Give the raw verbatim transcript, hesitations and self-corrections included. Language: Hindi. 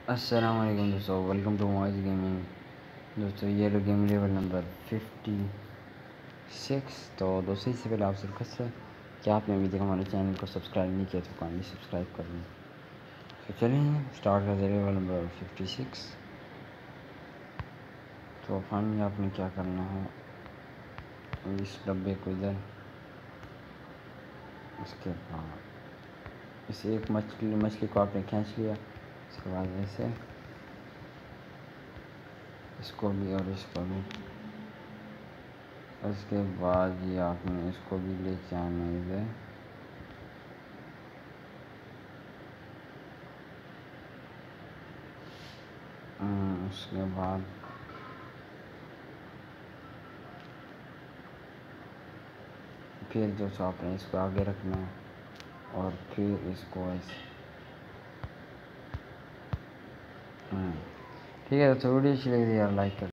अस्सलाम वालेकुम दोस्तों, वेलकम टू मॉइज गेमिंग। दोस्तों ये लो game level number fifty six. तो दोस्तों इससे पहले आपसे रिक्वेस्ट है कि आपने अभी तक हमारे चैनल को सब्सक्राइब नहीं किया तो काइंडली सब्सक्राइब कर लें। तो चलिए स्टार्ट करते हैं लेवल नंबर फिफ्टी सिक्स। तो फाइनली आपने क्या करना है, इस डब्बे को इधर, इसके बाद इस एक मछली मछली को आपने खींच लिया। इसके बाद ऐसे इसको भी और इसको भी, उसके बाद ये आपने इसको भी लेके आना इधर। उसके बाद फिर जो सो आपने इसको आगे रखना है और फिर इसको ऐसे। ठीक है, तो वीडियो अच्छी लगी यार लाइक कर।